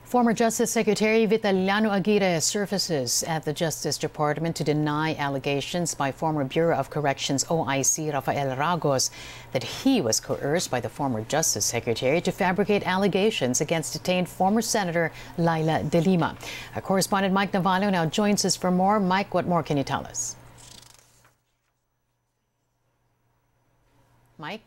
Former Justice Secretary Vitaliano Aguirre surfaces at the Justice Department to deny allegations by former Bureau of Corrections OIC Rafael Ragos that he was coerced by the former Justice Secretary to fabricate allegations against detained former Senator Leila De Lima. Our correspondent Mike Navarro now joins us for more. Mike, what more can you tell us? Mike?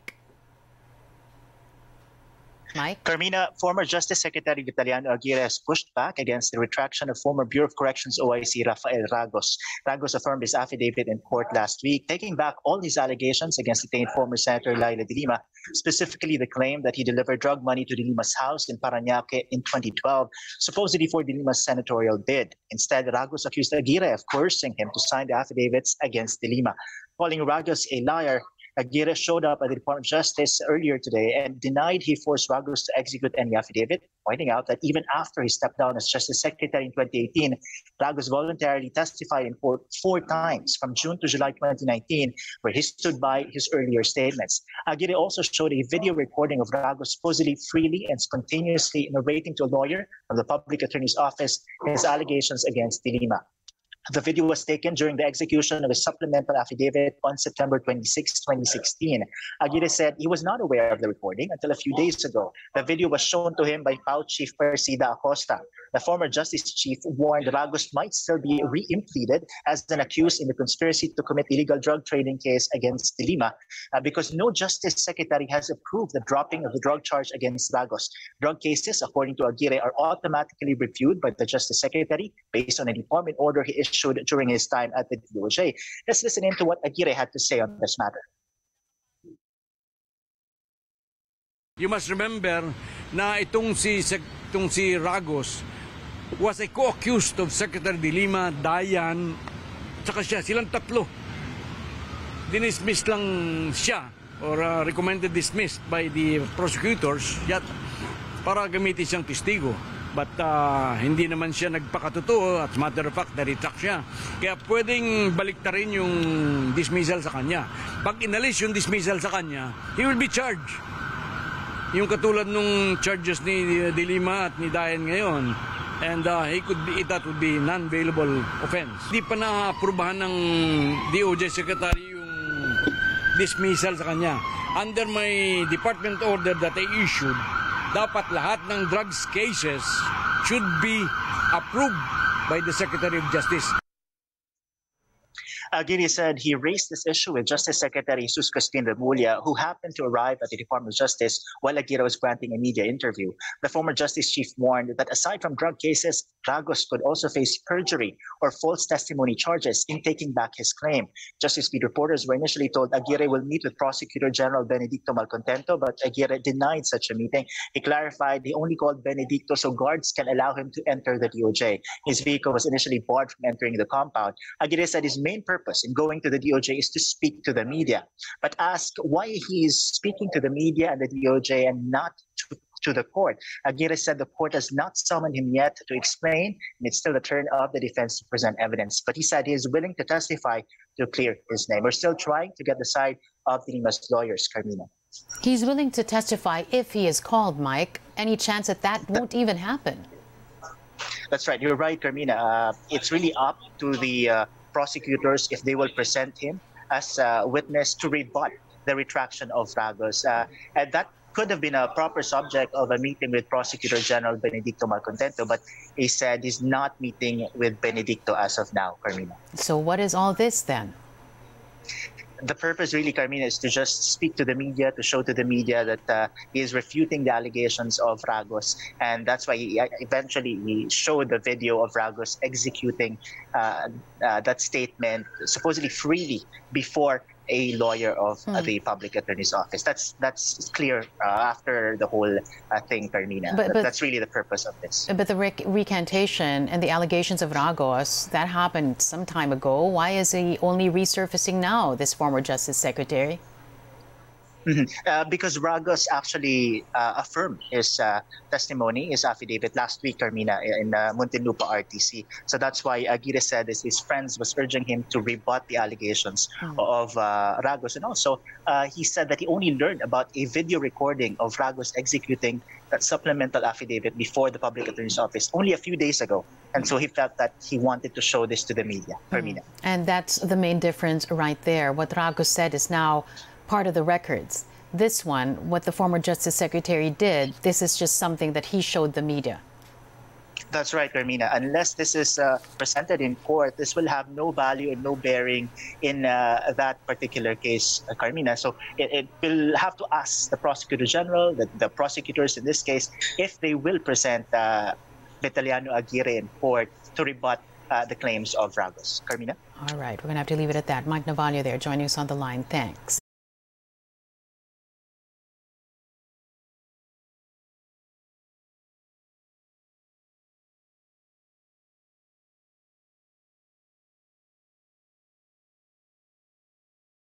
Carmina, former Justice Secretary Vitaliano Aguirre has pushed back against the retraction of former Bureau of Corrections OIC Rafael Ragos. Ragos affirmed his affidavit in court last week, taking back all his allegations against detained former Senator Leila De Lima, specifically the claim that he delivered drug money to De Lima's house in Parañaque in 2012, supposedly for De Lima's senatorial bid. Instead, Ragos accused Aguirre of coercing him to sign the affidavits against De Lima. Calling Ragos a liar, Aguirre showed up at the Department of Justice earlier today and denied he forced Ragos to execute any affidavit, pointing out that even after he stepped down as Justice Secretary in 2018, Ragos voluntarily testified in court 4 times from June to July 2019, where he stood by his earlier statements. Aguirre also showed a video recording of Ragos supposedly freely and spontaneously narrating to a lawyer from the Public Attorney's Office his allegations against De Lima. The video was taken during the execution of a supplemental affidavit on September 26, 2016. Aguirre said he was not aware of the recording until a few days ago. The video was shown to him by PAO Chief Persida Acosta. The former Justice Chief warned Ragos might still be re-impleaded as an accused in the conspiracy to commit illegal drug trading case against De Lima because no Justice Secretary has approved the dropping of the drug charge against Ragos. Drug cases, according to Aguirre, are automatically reviewed by the Justice Secretary based on a department order he issued during his time at the DOJ. Let's listen in to what Aguirre had to say on this matter. You must remember na itong si Ragos was a co-accused of Secretary De Lima, Dayan, tsaka siya, silang tatlo. Dinismiss lang siya or recommended dismissed by the prosecutors yet para gamitin siyang testigo. But hindi naman siya nagpakatotoo. As a matter of fact, na-retract siya. Kaya pwedeng baliktarin yung dismissal sa kanya. Pag inalis yung dismissal sa kanya, he will be charged. Yung katulad nung charges ni De Lima at ni Dayan ngayon. And that would be non-bailable offense. Hindi pa na-aprubahan ng DOJ Secretary yung dismissal sa kanya. Under my department order that I issued, dapat lahat ng drugs cases should be approved by the Secretary of Justice. Aguirre said he raised this issue with Justice Secretary Jesus Crispin Remulla, who happened to arrive at the Department of Justice while Aguirre was granting a media interview. The former Justice Chief warned that aside from drug cases, Ragos could also face perjury or false testimony charges in taking back his claim. Justice Speed reporters were initially told Aguirre will meet with Prosecutor General Benedicto Malcontento, but Aguirre denied such a meeting. He clarified he only called Benedicto so guards can allow him to enter the DOJ. His vehicle was initially barred from entering the compound. Aguirre said his main purpose in going to the DOJ is to speak to the media, but asked why he is speaking to the media and the DOJ and not to the court. Aguirre said the court has not summoned him yet to explain, and it's still the turn of the defense to present evidence. But he said he is willing to testify to clear his name. We're still trying to get the side of De Lima's lawyers, Carmina. He's willing to testify if he is called, Mike. Any chance that won't even happen? That's right. You're right, Carmina. It's really up to the prosecutors if they will present him as a witness to rebut the retraction of Ragos. And that could have been a proper subject of a meeting with Prosecutor General Benedicto Malcontento, but he said he's not meeting with Benedicto as of now, Carmina. So what is all this then? The purpose really, Carmina, is to just speak to the media, to show to the media that he is refuting the allegations of Ragos. And that's why he showed the video of Ragos executing that statement supposedly freely before a lawyer of the Public Attorney's Office. That's clear after the whole thing, Carmina. But that's really the purpose of this. But the recantation and the allegations of Ragos, that happened some time ago. Why is he only resurfacing now, this former Justice Secretary? Because Ragos actually affirmed his testimony, his affidavit last week, Carmina, in Muntinlupa RTC. So that's why Aguirre said his friends was urging him to rebut the allegations of Ragos. And also, he said that he only learned about a video recording of Ragos executing that supplemental affidavit before the public attorney's office only a few days ago. And so he felt that he wanted to show this to the media, Carmina. And that's the main difference right there. What Ragos said is now part of the records. This one, what the former Justice Secretary did, this is just something that he showed the media. That's right, Carmina. Unless this is presented in court, this will have no value and no bearing in that particular case, Carmina. So it will have to ask the Prosecutor General, the prosecutors in this case, if they will present Vitaliano Aguirre in court to rebut the claims of Ragos. Carmina? All right, we're going to have to leave it at that. Mike Navallo there joining us on the line. Thanks.